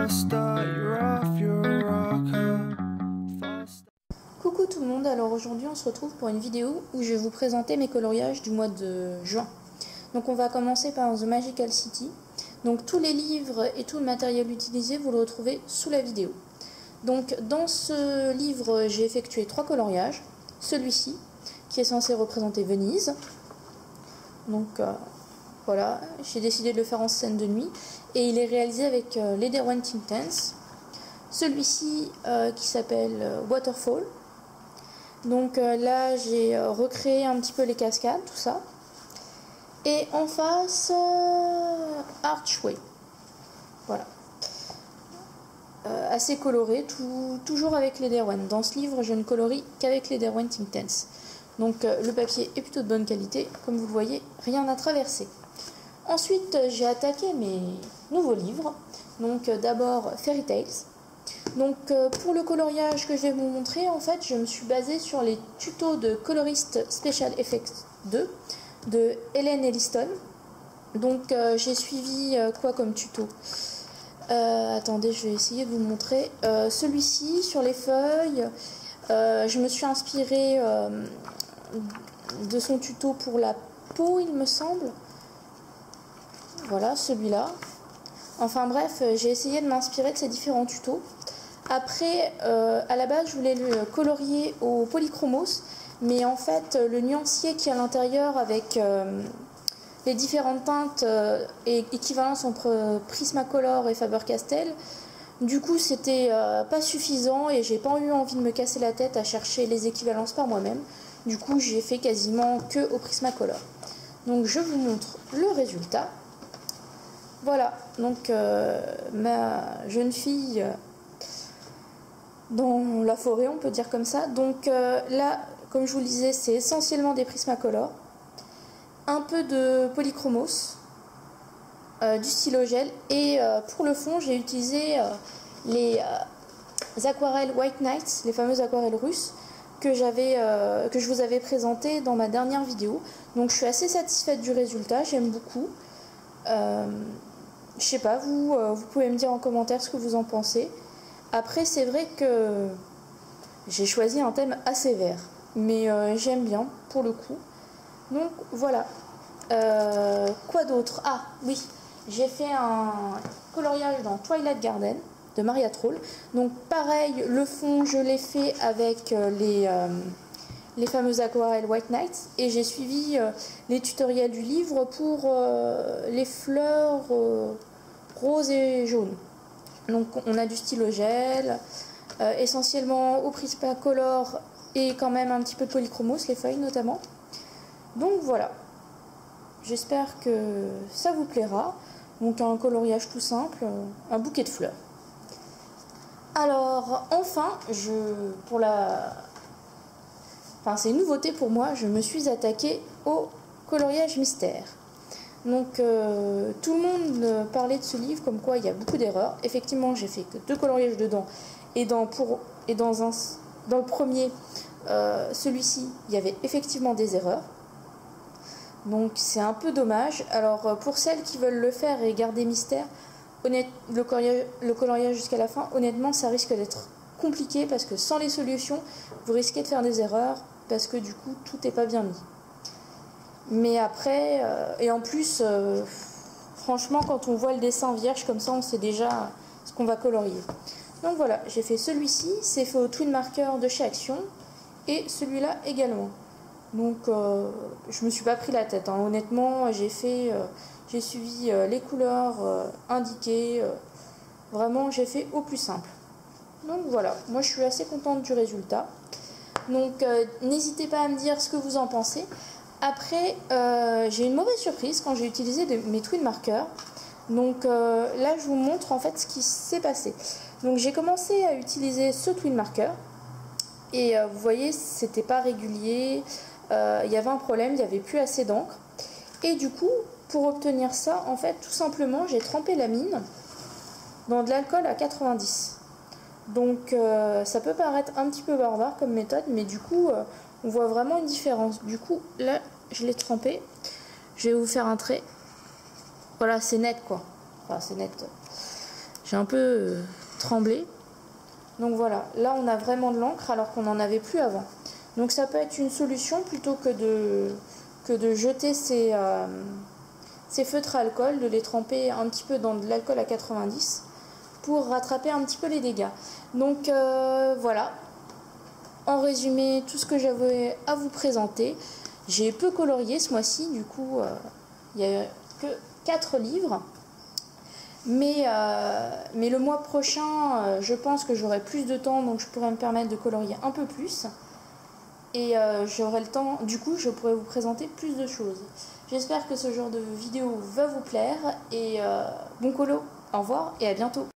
star, you're off your rocker. Coucou tout le monde, alors aujourd'hui on se retrouve pour une vidéo où je vais vous présenter mes coloriages du mois de juin. Donc on va commencer par The Magical City. Donc tous les livres et tout le matériel utilisé vous le retrouvez sous la vidéo. Donc dans ce livre j'ai effectué 3 coloriages. Celui-ci qui est censé représenter Venise. Donc voilà, j'ai décidé de le faire en scène de nuit et il est réalisé avec les Derwent Intense. Celui-ci qui s'appelle Waterfall. Donc là j'ai recréé un petit peu les cascades, tout ça. Et en face Archway. Voilà. Assez coloré, toujours avec les Derwent. Dans ce livre je ne colorie qu'avec les Derwent Intense. Donc le papier est plutôt de bonne qualité, comme vous le voyez, rien à traverser. Ensuite j'ai attaqué mes nouveaux livres. Donc d'abord Fairy Tales. Donc pour le coloriage que je vais vous montrer, en fait je me suis basée sur les tutos de Colorist Special Effects 2 de Helen Elliston. Donc j'ai suivi quoi comme tuto, attendez, je vais essayer de vous montrer. Celui-ci sur les feuilles, je me suis inspirée de son tuto pour la peau, il me semble. Voilà, celui-là. Enfin bref, j'ai essayé de m'inspirer de ces différents tutos. Après, à la base, je voulais le colorier au polychromos, mais en fait, le nuancier qui est à l'intérieur avec les différentes teintes et équivalence entre Prismacolor et Faber-Castell, du coup, c'était pas suffisant et j'ai pas eu envie de me casser la tête à chercher les équivalences par moi-même. Du coup, j'ai fait quasiment que au Prismacolor. Donc, je vous montre le résultat. Voilà, donc ma jeune fille dans la forêt, on peut dire comme ça. Donc là, comme je vous le disais, c'est essentiellement des Prismacolor, un peu de polychromos, du stylo gel et pour le fond, j'ai utilisé les aquarelles White Nights, les fameuses aquarelles russes que je vous avais présentées dans ma dernière vidéo. Donc je suis assez satisfaite du résultat, j'aime beaucoup. Je sais pas, vous pouvez me dire en commentaire ce que vous en pensez. Après, c'est vrai que j'ai choisi un thème assez vert, mais j'aime bien pour le coup. Donc voilà. Quoi d'autre? Ah oui, j'ai fait un coloriage dans Twilight Garden de Maria Troll. Donc pareil, le fond je l'ai fait avec les fameuses aquarelles White Nights et j'ai suivi les tutoriels du livre pour les fleurs roses et jaunes. Donc on a du stylo gel, essentiellement au Prismacolor et quand même un petit peu de polychromos, les feuilles notamment. Donc voilà, j'espère que ça vous plaira. Donc un coloriage tout simple, un bouquet de fleurs. Alors enfin, c'est une nouveauté pour moi, je me suis attaquée au coloriage mystère. Donc tout le monde parlait de ce livre comme quoi il y a beaucoup d'erreurs. Effectivement, j'ai fait que 2 coloriages dedans et dans le premier, celui-ci, il y avait effectivement des erreurs. Donc c'est un peu dommage. Alors pour celles qui veulent le faire et garder mystère, le coloriage jusqu'à la fin, honnêtement ça risque d'être compliqué parce que sans les solutions, vous risquez de faire des erreurs parce que du coup tout n'est pas bien mis. Mais après, et en plus, franchement, quand on voit le dessin vierge comme ça, on sait déjà ce qu'on va colorier. Donc voilà, j'ai fait celui-ci, c'est fait au Twin Marker de chez Action, et celui-là également. Donc je me suis pas pris la tête, hein. Honnêtement, j'ai suivi les couleurs indiquées, vraiment j'ai fait au plus simple. Donc voilà, moi je suis assez contente du résultat. Donc n'hésitez pas à me dire ce que vous en pensez. Après, j'ai une mauvaise surprise quand j'ai utilisé mes Twin Markers. Donc là, je vous montre en fait ce qui s'est passé. Donc j'ai commencé à utiliser ce Twin Marker. Et vous voyez, c'était pas régulier. Il y avait un problème, il n'y avait plus assez d'encre. Et du coup, pour obtenir ça, en fait, tout simplement, j'ai trempé la mine dans de l'alcool à 90. Donc ça peut paraître un petit peu barbare comme méthode, mais du coup on voit vraiment une différence. Du coup là je l'ai trempé, je vais vous faire un trait. Voilà, c'est net quoi. Enfin c'est net. j'ai un peu tremblé. Donc voilà, là on a vraiment de l'encre alors qu'on n'en avait plus avant. Donc ça peut être une solution plutôt que de jeter ces feutres à alcool, de les tremper un petit peu dans de l'alcool à 90 pour rattraper un petit peu les dégâts. Donc voilà, en résumé, tout ce que j'avais à vous présenter. J'ai peu colorié ce mois-ci, du coup il n'y a que 4 livres. Mais le mois prochain, je pense que j'aurai plus de temps, donc je pourrai me permettre de colorier un peu plus. Et j'aurai le temps, du coup je pourrai vous présenter plus de choses. J'espère que ce genre de vidéo va vous plaire et bon colo, au revoir et à bientôt.